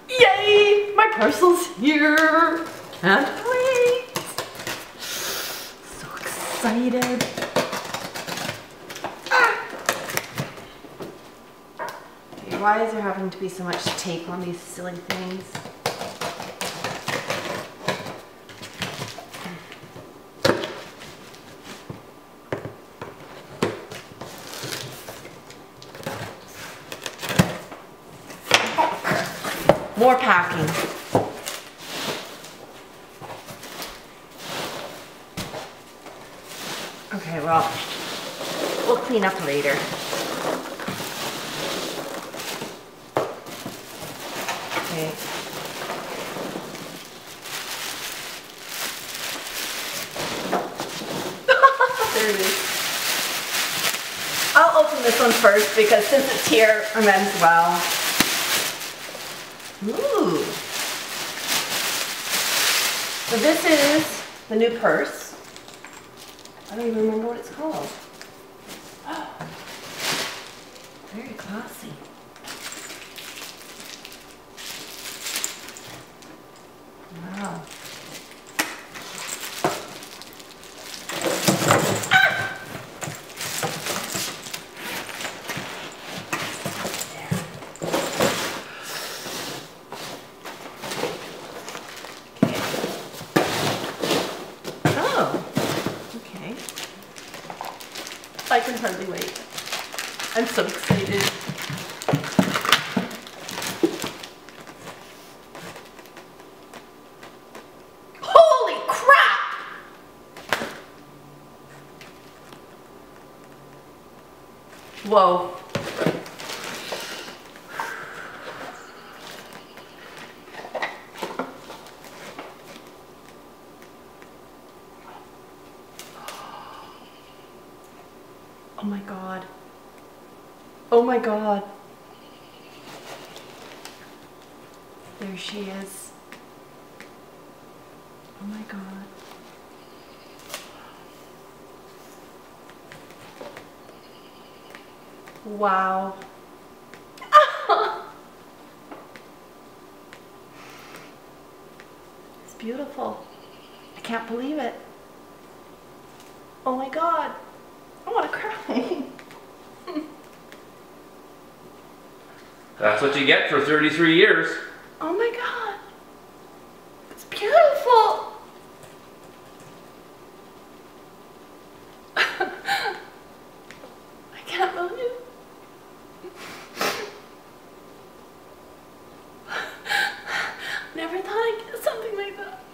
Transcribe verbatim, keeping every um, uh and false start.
Yay! My parcel's here! Can't wait! So excited! Ah. Okay, why is there having to be so much tape on these silly things? More packing. Okay, well, we'll clean up later. Okay. There it is. I'll open this one first because since it's here, I might as well. Ooh. So this is the new purse. I don't even remember what it's called. Oh, very classy. Wow. I can hardly wait. I'm so excited. Holy crap! Whoa. Oh my God. Oh my God. There she is. Oh my God. Wow. It's beautiful. I can't believe it. Oh my God. I want to cry. That's what you get for thirty-three years. Oh my God. It's beautiful. I can't believe it. Never thought I'd get something like that.